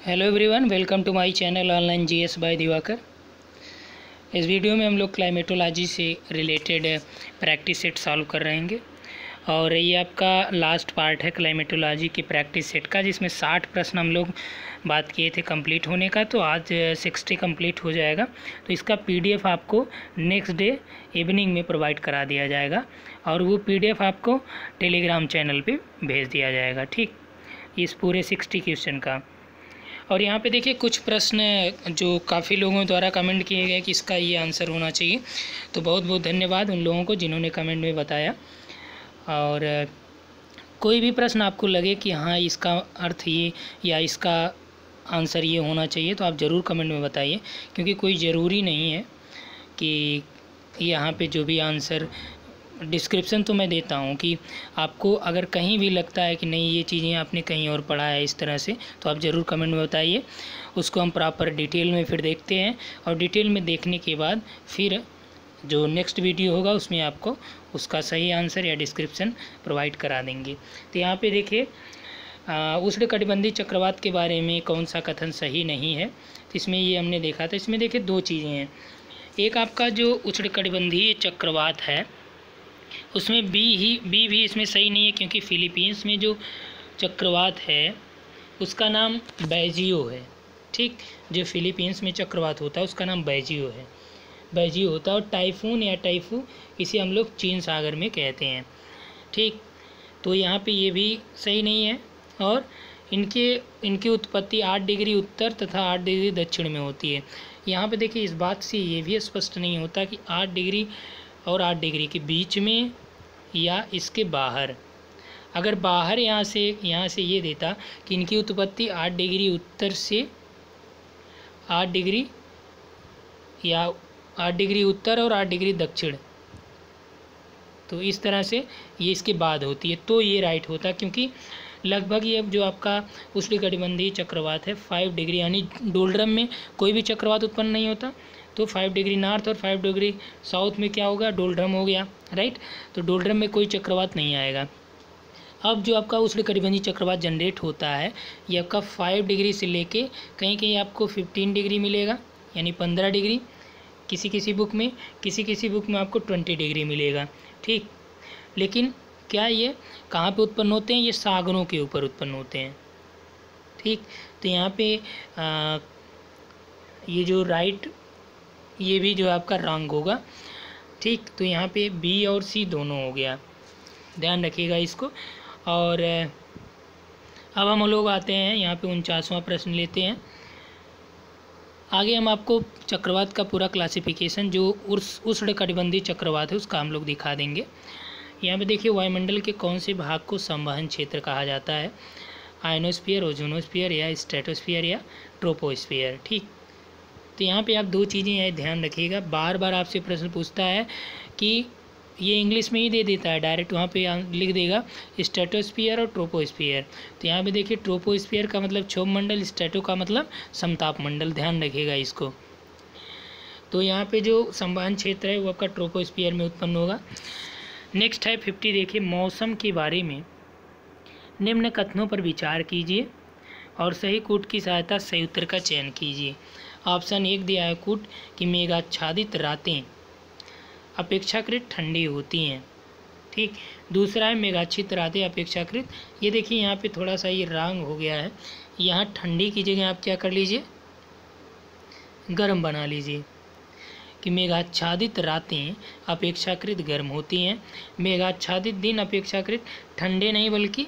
Hello everyone, welcome to my channel online GS by Divakar. इस video में हम लोग क्लाइमेटोलॉजी से रिलेटेड प्रैक्टिस सेट सॉल्व कर रहेंगे और ये आपका लास्ट पार्ट है क्लाइमेटोलॉजी की प्रैक्टिस सेट का, जिसमें 60 प्रश्न हम लोग बात किए थे कंप्लीट होने का। तो आज 60 कंप्लीट हो जाएगा। तो इसका पीडीएफ आपको नेक्स्ट डे इवनिंग में प्रोवाइड करा दिया जाएगा और वो पीडीएफ आपको टेलीग्राम चैनल पे भेज दिया जाएगा। ठीक, इस पूरे 60 क्वेश्चन का। और यहाँ पे देखिए कुछ प्रश्न जो काफ़ी लोगों द्वारा कमेंट किए गए कि इसका ये आंसर होना चाहिए, तो बहुत बहुत धन्यवाद उन लोगों को जिन्होंने कमेंट में बताया। और कोई भी प्रश्न आपको लगे कि हाँ इसका अर्थ ये या इसका आंसर ये होना चाहिए, तो आप ज़रूर कमेंट में बताइए, क्योंकि कोई ज़रूरी नहीं है कि यहाँ पे जो भी आंसर डिस्क्रिप्शन तो मैं देता हूँ कि आपको अगर कहीं भी लगता है कि नहीं ये चीज़ें आपने कहीं और पढ़ा है इस तरह से, तो आप ज़रूर कमेंट में बताइए। उसको हम प्रॉपर डिटेल में फिर देखते हैं और डिटेल में देखने के बाद फिर जो नेक्स्ट वीडियो होगा उसमें आपको उसका सही आंसर या डिस्क्रिप्शन प्रोवाइड करा देंगे। तो यहाँ पे देखिए उष्णकटिबंधीय चक्रवात के बारे में कौन सा कथन सही नहीं है, तो इसमें ये हमने देखा था। इसमें देखिए दो चीज़ें हैं। एक आपका जो उष्णकटिबंधीय चक्रवात है उसमें बी भी इसमें सही नहीं है, क्योंकि फिलीपींस में जो चक्रवात है उसका नाम बैजियो है। ठीक, जो फिलीपींस में चक्रवात होता है उसका नाम बैजियो होता है। और टाइफून या टाइफू इसे हम लोग चीन सागर में कहते हैं। ठीक, तो यहाँ पे ये भी सही नहीं है। और इनकी उत्पत्ति 8 डिग्री उत्तर तथा 8 डिग्री दक्षिण में होती है। यहाँ पे देखिए इस बात से ये भी स्पष्ट नहीं होता कि 8 डिग्री और 8 डिग्री के बीच में या इसके बाहर। अगर बाहर यहाँ से ये देता कि इनकी उत्पत्ति 8 डिग्री उत्तर से 8 डिग्री या 8 डिग्री उत्तर और 8 डिग्री दक्षिण, तो इस तरह से ये इसके बाद होती है, तो ये राइट होता। क्योंकि लगभग ये जो आपका उष्णकटिबंधीय चक्रवात है 5 डिग्री, यानी डोलड्रम में कोई भी चक्रवात उत्पन्न नहीं होता, तो 5 डिग्री नॉर्थ और 5 डिग्री साउथ में क्या होगा, डोलड्रम हो गया, राइट। तो डोलड्रम में कोई चक्रवात नहीं आएगा। अब जो आपका उष्णकटिबंधीय चक्रवात जनरेट होता है ये आपका 5 डिग्री से लेके कहीं कहीं आपको 15 डिग्री मिलेगा, यानी 15 डिग्री किसी बुक में आपको 20 डिग्री मिलेगा। ठीक, लेकिन क्या ये कहाँ पे उत्पन्न होते हैं? ये सागरों के ऊपर उत्पन्न होते हैं। ठीक, तो यहाँ पे ये जो राइट ये भी जो आपका रॉन्ग होगा। ठीक, तो यहाँ पे बी और सी दोनों हो गया, ध्यान रखिएगा इसको। और अब हम लोग आते हैं यहाँ पे 49वां प्रश्न लेते हैं। आगे हम आपको चक्रवात का पूरा क्लासिफिकेशन जो उष्णकटिबंधीय चक्रवात है उसका हम लोग दिखा देंगे। यहाँ पे देखिए वायुमंडल के कौन से भाग को संवहन क्षेत्र कहा जाता है? आयनोस्फीयर, ओजोनोस्फीयर या स्ट्रेटोस्फीयर या ट्रोपोस्फीयर। ठीक, तो यहाँ पे आप दो चीज़ें ध्यान रखिएगा। बार बार आपसे प्रश्न पूछता है कि ये इंग्लिश में ही दे देता है डायरेक्ट, वहाँ पे लिख देगा स्ट्रेटोस्फीयर और ट्रोपोस्फीयर। तो यहाँ पे देखिए ट्रोपोस्फीयर का मतलब क्षोभ मंडल, स्ट्रेटो का मतलब समताप मंडल, ध्यान रखिएगा इसको। तो यहाँ पे जो संवहन क्षेत्र है वो आपका ट्रोपोस्फीयर में उत्पन्न होगा। नेक्स्ट है 50, देखिए मौसम के बारे में निम्न कथनों पर विचार कीजिए और सही कूट की सहायता सही उत्तर का चयन कीजिए। ऑप्शन 1 दिया है कूट कि मेघाच्छादित रातें अपेक्षाकृत ठंडी होती हैं। ठीक, दूसरा है मेघाच्छादित रातें अपेक्षाकृत, ये देखिए यहाँ पे थोड़ा सा ये रॉन्ग हो गया है। यहाँ ठंडी की जगह आप क्या कर लीजिए, गर्म बना लीजिए कि मेघाच्छादित रातें अपेक्षाकृत गर्म होती हैं। मेघाच्छादित दिन अपेक्षाकृत ठंडे नहीं, बल्कि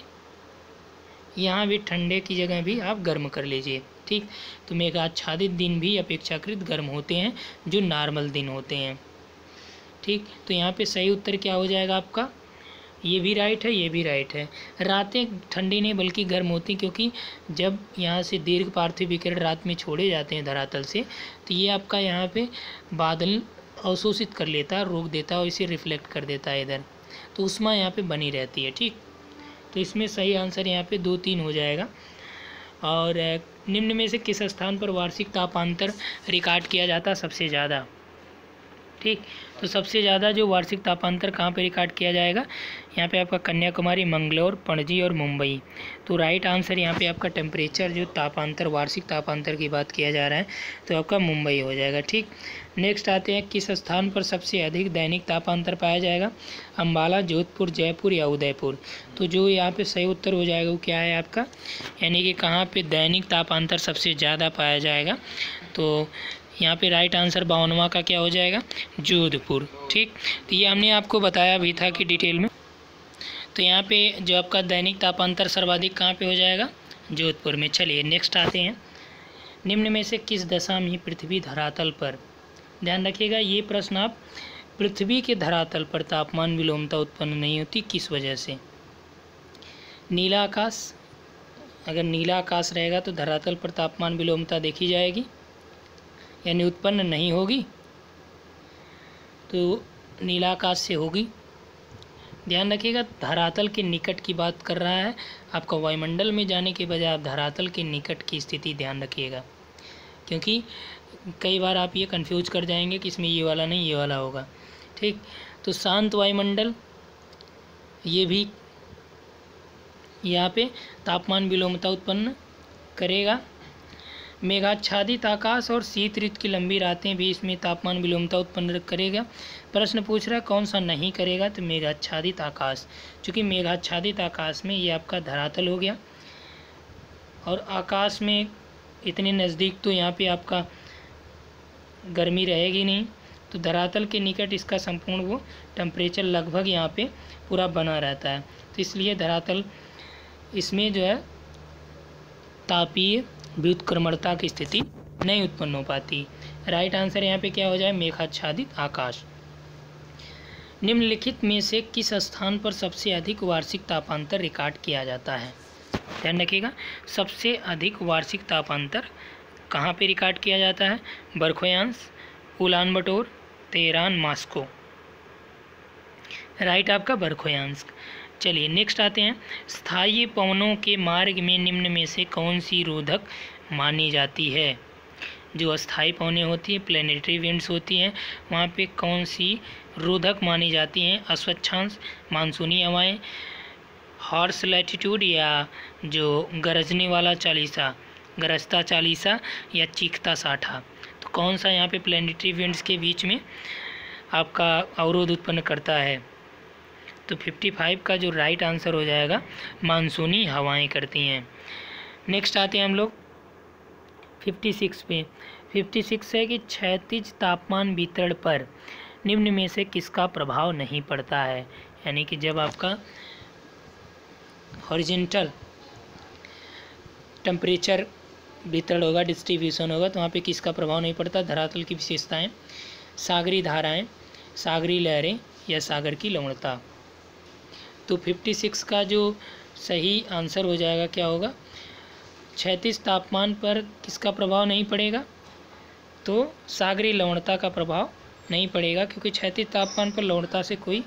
यहाँ भी ठंडे की जगह भी आप गर्म कर लीजिए। ठीक, तो मेघाच्छादित दिन भी अपेक्षाकृत गर्म होते हैं जो नॉर्मल दिन होते हैं। ठीक, तो यहाँ पे सही उत्तर क्या हो जाएगा आपका? ये भी राइट है, ये भी राइट है। रातें ठंडी नहीं बल्कि गर्म होती, क्योंकि जब यहाँ से दीर्घ पार्थिव विकिरण रात में छोड़े जाते हैं धरातल से, तो ये आपका यहाँ पे बादल अवशोषित कर लेता है, रोक देता है और इसे रिफ्लेक्ट कर देता है इधर, तो ऊष्मा यहाँ पे बनी रहती है। ठीक, तो इसमें सही आंसर यहाँ पे 2, 3 हो जाएगा। और निम्न में से किस स्थान पर वार्षिक तापांतर रिकॉर्ड किया जाता है सबसे ज़्यादा? ठीक। तो सबसे ज़्यादा जो वार्षिक तापांतर कहाँ पे रिकॉर्ड किया जाएगा, यहाँ पे आपका कन्याकुमारी, मंगलोर, पणजी और मुंबई। तो राइट आंसर यहाँ पे आपका टेम्परेचर जो तापांतर, वार्षिक तापांतर की बात किया जा रहा है तो आपका मुंबई हो जाएगा। ठीक। नेक्स्ट आते हैं, किस स्थान पर सबसे अधिक दैनिक तापांतर पाया जाएगा, अम्बाला, जोधपुर, जयपुर या उदयपुर। तो जो यहाँ पे सही उत्तर हो जाएगा वो क्या है आपका, यानी कि कहाँ पे दैनिक तापांतर सबसे ज़्यादा पाया जाएगा। तो यहाँ पे राइट आंसर 52वां का क्या हो जाएगा, जोधपुर। ठीक। तो ये हमने आपको बताया भी था कि डिटेल में। तो यहाँ पे जो आपका दैनिक तापांतर सर्वाधिक कहाँ पे हो जाएगा, जोधपुर में। चलिए नेक्स्ट आते हैं, निम्न में से किस दशा में पृथ्वी धरातल पर, ध्यान रखिएगा ये प्रश्न आप, पृथ्वी के धरातल पर तापमान विलोमता उत्पन्न नहीं होती, किस वजह से। नीला आकाश, अगर नीला आकाश रहेगा तो धरातल पर तापमान विलोमता देखी जाएगी, यानी उत्पन्न नहीं होगी। तो नीला आकाश से होगी। ध्यान रखिएगा धरातल के निकट की बात कर रहा है, आपका वायुमंडल में जाने के बजाय आप धरातल के निकट की स्थिति ध्यान रखिएगा, क्योंकि कई बार आप ये कंफ्यूज कर जाएंगे कि इसमें ये वाला नहीं ये वाला होगा। ठीक। तो शांत वायुमंडल, ये भी यहाँ पे तापमान विलोमता उत्पन्न करेगा। मेघाच्छादित आकाश और शीत ऋतु की लंबी रातें भी इसमें तापमान विलोमता उत्पन्न करेगा। प्रश्न पूछ रहा है कौन सा नहीं करेगा, तो मेघाच्छादित आकाश, क्योंकि मेघाच्छादित आकाश में ये आपका धरातल हो गया और आकाश में इतने नज़दीक तो यहाँ पे आपका गर्मी रहेगी नहीं, तो धरातल के निकट इसका संपूर्ण वो टेम्परेचर लगभग यहाँ पे पूरा बना रहता है। तो इसलिए धरातल इसमें जो है तापीय व्युत्क्रमणता की स्थिति नहीं उत्पन्न हो पाती। राइट आंसर यहाँ पे क्या हो जाए, मेघाच्छादित आकाश। निम्नलिखित में से किस स्थान पर सबसे अधिक वार्षिक तापांतर रिकॉर्ड किया जाता है, ध्यान रखिएगा सबसे अधिक वार्षिक तापांतर कहाँ पे रिकॉर्ड किया जाता है, Verkhoyansk, Ulan Bator, Tehran, Moscow. Right आपका बरखोयांश। चलिए नेक्स्ट आते हैं, स्थायी पवनों के मार्ग में निम्न में से कौन सी रोधक मानी जाती है। जो अस्थायी पवनें होती हैं, प्लेनेटरी विंड्स होती हैं, वहाँ पे कौन सी रोधक मानी जाती हैं, अस्वच्छांश, मानसूनी हवाएं, हॉर्स लैटिट्यूड या जो गरजने वाला चालीसा, गरजता चालीसा या चीखता साठा। तो कौन सा यहाँ पे प्लेनेटरी विंड्स के बीच में आपका अवरोध उत्पन्न करता है, तो 55 का जो राइट आंसर हो जाएगा मानसूनी हवाएं करती हैं। नेक्स्ट आते हैं हम लोग 56 पे। 56 है कि क्षैतिज तापमान वितरण पर निम्न में से किसका प्रभाव नहीं पड़ता है, यानी कि जब आपका हॉरिजॉन्टल टेम्परेचर वितरण होगा, डिस्ट्रीब्यूशन होगा, तो वहाँ पे किसका प्रभाव नहीं पड़ता, धरातल की विशेषताएं, सागरी धाराएं, सागरी लहरें या सागर की लवणता। तो 56 का जो सही आंसर हो जाएगा क्या होगा, क्षैतिज तापमान पर किसका प्रभाव नहीं पड़ेगा, तो सागरी लवणता का प्रभाव नहीं पड़ेगा, क्योंकि क्षैतिज तापमान पर लवणता से कोई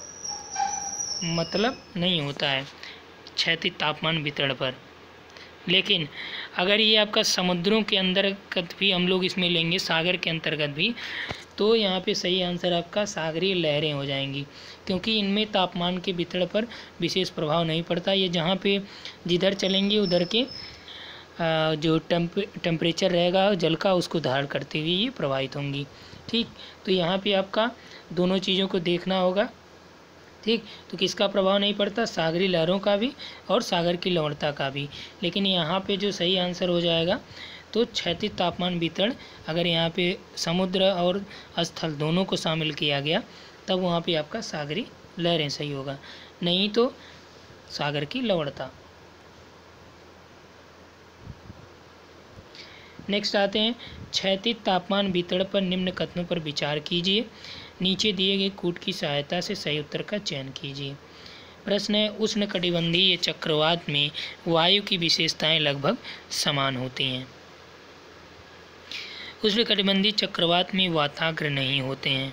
मतलब नहीं होता है क्षैतिज तापमान वितरण पर। लेकिन अगर ये आपका समुद्रों के अंतर्गत भी हम लोग इसमें लेंगे, सागर के अंतर्गत भी, तो यहाँ पे सही आंसर आपका सागरीय लहरें हो जाएंगी, क्योंकि इनमें तापमान के वितरण पर विशेष प्रभाव नहीं पड़ता। ये जहाँ पे जिधर चलेंगे उधर के जो टेम्परेचर रहेगा जल का, उसको धारण करते हुए ये प्रवाहित होंगी। ठीक। तो यहाँ पे आपका दोनों चीज़ों को देखना होगा। ठीक। तो किसका प्रभाव नहीं पड़ता, सागरी लहरों का भी और सागर की लवणता का भी। लेकिन यहाँ पे जो सही आंसर हो जाएगा तो क्षैतिज तापमान वितरण, अगर यहाँ पे समुद्र और स्थल दोनों को शामिल किया गया तब वहाँ पे आपका सागरी लहरें सही होगा, नहीं तो सागर की लवणता। नेक्स्ट आते हैं, क्षैतिज तापमान वितरण पर निम्न कथनों पर विचार कीजिए, नीचे दिए गए कूट की सहायता से सही उत्तर का चयन कीजिए। प्रश्न है, उष्णकटिबंधीय चक्रवात में वायु की विशेषताएं लगभग समान होती हैं। उष्णकटिबंधीय चक्रवात में वाताग्र नहीं होते हैं।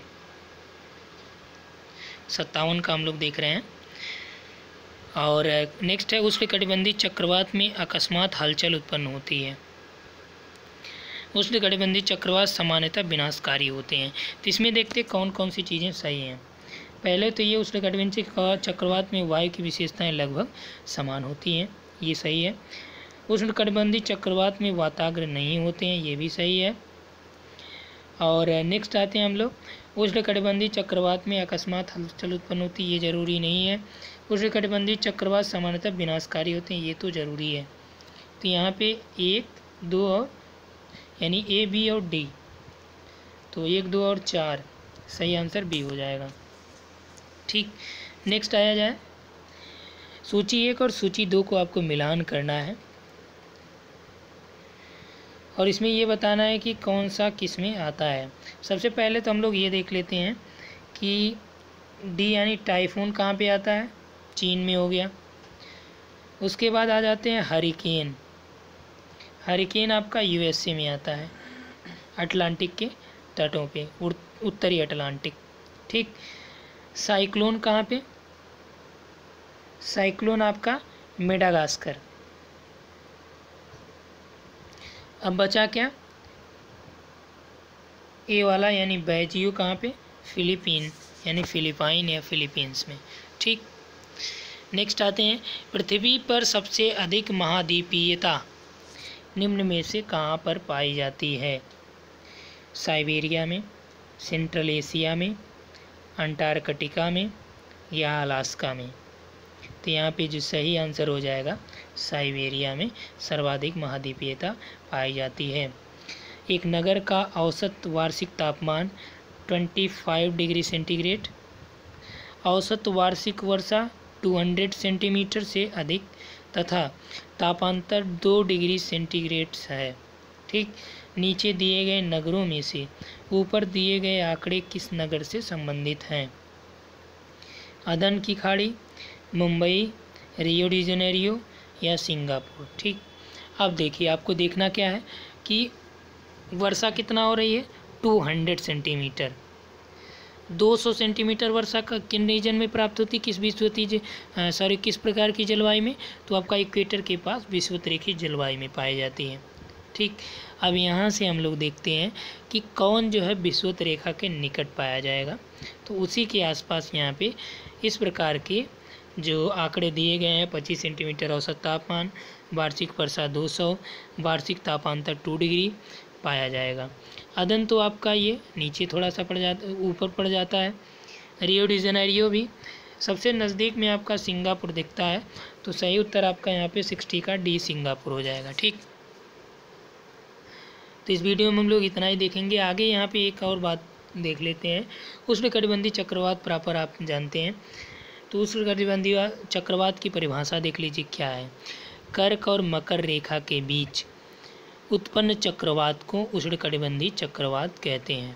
57 का हम लोग देख रहे हैं। और नेक्स्ट है, उष्णकटिबंधीय चक्रवात में अकस्मात हलचल उत्पन्न होती है। उष्णकटिबंधीय चक्रवात सामान्यतः विनाशकारी होते हैं। तो इसमें देखते हैं कौन कौन सी चीज़ें सही हैं। पहले तो ये उष्णकटिबंधीय चक्रवात में वायु की विशेषताएं लगभग समान होती हैं, ये सही है। उष्णकटिबंधीय चक्रवात में वाताग्र नहीं होते हैं, ये भी सही है। और नेक्स्ट आते हैं हम लोग, उष्णकटिबंधीय चक्रवात में अकस्मात हलचल उत्पन्न होती है, ये जरूरी नहीं है। उष्णकटिबंधीय चक्रवात सामान्यतः विनाशकारी होते हैं, ये तो जरूरी है। तो यहाँ पे 1, 2 और यानी ए, बी और डी, तो 1, 2 और 4 सही आंसर बी हो जाएगा। ठीक, नेक्स्ट आया जाए, सूची 1 और सूची 2 को आपको मिलान करना है और इसमें ये बताना है कि कौन सा किस में आता है। सबसे पहले तो हम लोग ये देख लेते हैं कि डी यानी टाइफून कहाँ पे आता है, चीन में हो गया। उसके बाद आ जाते हैं हरिकेन। हरिकेन आपका यूएसए में आता है, अटलांटिक के तटों पे, उत्तरी अटलांटिक। ठीक, साइक्लोन कहाँ पे, साइक्लोन आपका मेडागास्कर। अब बचा क्या, ए वाला यानी बैजियो कहाँ पे, फिलीपीन यानी फिलिपाइन या फिलीपींस में। ठीक, नेक्स्ट आते हैं, पृथ्वी पर सबसे अधिक महाद्वीपीयता निम्न में से कहाँ पर पाई जाती है। साइबेरिया में, सेंट्रल एशिया में, अंटार्कटिका में या अलास्का में। तो यहाँ पे जो सही आंसर हो जाएगा, साइबेरिया में सर्वाधिक महाद्वीपीयता पाई जाती है। एक नगर का औसत वार्षिक तापमान 25 डिग्री सेंटीग्रेड, औसत वार्षिक वर्षा 200 सेंटीमीटर से अधिक तथा तापांतर 2 डिग्री सेंटीग्रेड है। ठीक, नीचे दिए गए नगरों में से ऊपर दिए गए आंकड़े किस नगर से संबंधित हैं। अदन की खाड़ी, मुंबई, रियो डी जेनेरियो या सिंगापुर। ठीक, अब देखिए आपको देखना क्या है कि वर्षा कितना हो रही है, 200 सेंटीमीटर। 200 सेंटीमीटर वर्षा का किन रीजन में प्राप्त होती, किस विषुवतीय किस प्रकार की जलवायु में, तो आपका इक्वेटर के पास विषुवत-रेखीय जलवायु में पाई जाती है। ठीक, अब यहाँ से हम लोग देखते हैं कि कौन जो है विषुवत रेखा के निकट पाया जाएगा। तो उसी के आसपास यहाँ पे इस प्रकार के जो आंकड़े दिए गए हैं, 25 सेंटीमीटर औसत तापमान, वार्षिक वर्षा 200, वार्षिक तापांतर 2 डिग्री पाया जाएगा। अदन तो आपका ये नीचे थोड़ा सा ऊपर पड़ जाता है। रियो डी जेनेरियो भी सबसे नज़दीक में आपका सिंगापुर दिखता है, तो सही उत्तर आपका यहाँ पे 60 का डी सिंगापुर हो जाएगा। ठीक, तो इस वीडियो में हम लोग इतना ही देखेंगे। आगे यहाँ पे एक और बात देख लेते हैं, उष्णकटिबंधीय चक्रवात प्रॉपर आप जानते हैं, तो उष्णकटिबंधीय चक्रवात की परिभाषा देख लीजिए क्या है। कर्क और मकर रेखा के बीच उत्पन्न चक्रवात को उष्णकटिबंधीय चक्रवात कहते हैं।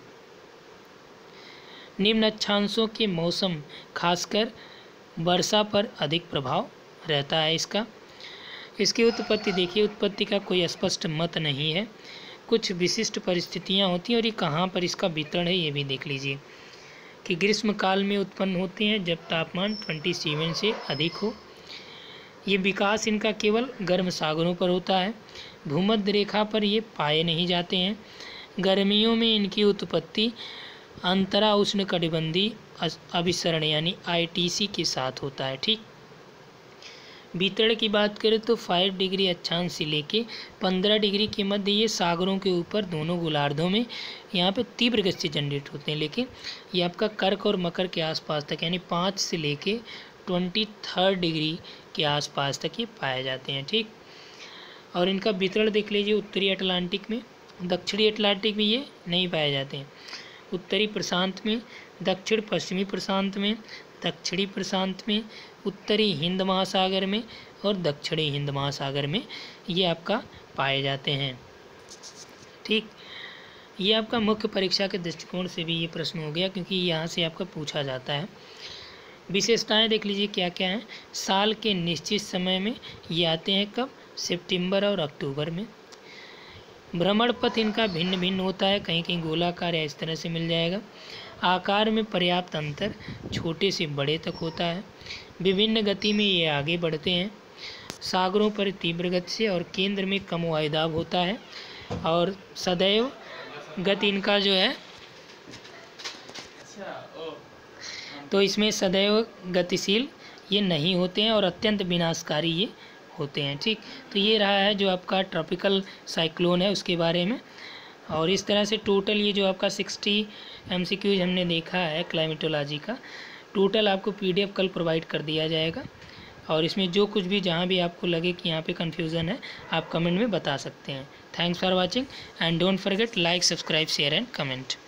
निम्न अक्षांशों के मौसम खासकर वर्षा पर अधिक प्रभाव रहता है इसका। इसकी उत्पत्ति देखिए, उत्पत्ति का कोई स्पष्ट मत नहीं है, कुछ विशिष्ट परिस्थितियां होती हैं और ये कहाँ पर इसका वितरण है ये भी देख लीजिए कि ग्रीष्म काल में उत्पन्न होते हैं जब तापमान 27 से अधिक हो। ये विकास इनका केवल गर्म सागरों पर होता है, भूमध्य रेखा पर ये पाए नहीं जाते हैं। गर्मियों में इनकी उत्पत्ति अंतरा उष्णकटिबंधीय अभिसरण यानी ITC के साथ होता है। ठीक, वितरण की बात करें तो 5 डिग्री अक्षांश से लेके 15 डिग्री के मध्य ये सागरों के ऊपर दोनों गोलार्धों में यहाँ पे तीव्र गति से जनरेट होते हैं, लेकिन ये आपका कर्क और मकर के आसपास तक यानी 5 से लेके 23 डिग्री के आसपास तक ये पाए जाते हैं। ठीक, और इनका वितरण देख लीजिए, उत्तरी अटलांटिक में, दक्षिणी अटलांटिक में ये नहीं पाए जाते हैं। उत्तरी प्रशांत में, दक्षिण पश्चिमी प्रशांत में, दक्षिणी प्रशांत में, उत्तरी हिंद महासागर में और दक्षिणी हिंद महासागर में ये आपका पाए जाते हैं। ठीक, ये आपका मुख्य परीक्षा के दृष्टिकोण से भी ये प्रश्न हो गया क्योंकि यहाँ से आपका पूछा जाता है। विशेषताएं देख लीजिए क्या क्या हैं। साल के निश्चित समय में ये आते हैं, कब, सितंबर और अक्टूबर में। भ्रमण पथ इनका भिन्न भिन्न होता है, कहीं कहीं गोलाकार या इस तरह से मिल जाएगा। आकार में पर्याप्त अंतर छोटे से बड़े तक होता है। विभिन्न गति में ये आगे बढ़ते हैं, सागरों पर तीव्र गति से, और केंद्र में कम वायुदाब होता है। और सदैव गति इनका जो है, तो इसमें सदैव गतिशील ये नहीं होते हैं और अत्यंत विनाशकारी ये होते हैं। ठीक, तो ये रहा है जो आपका ट्रॉपिकल साइक्लोन है उसके बारे में। और इस तरह से टोटल ये जो आपका 60 MCQs हमने देखा है क्लाइमेटोलॉजी का, टोटल आपको PDF कल प्रोवाइड कर दिया जाएगा। और इसमें जो कुछ भी जहाँ भी आपको लगे कि यहाँ पे कन्फ्यूज़न है, आप कमेंट में बता सकते हैं। Thanks for watching and don't forget like, subscribe, share and comment.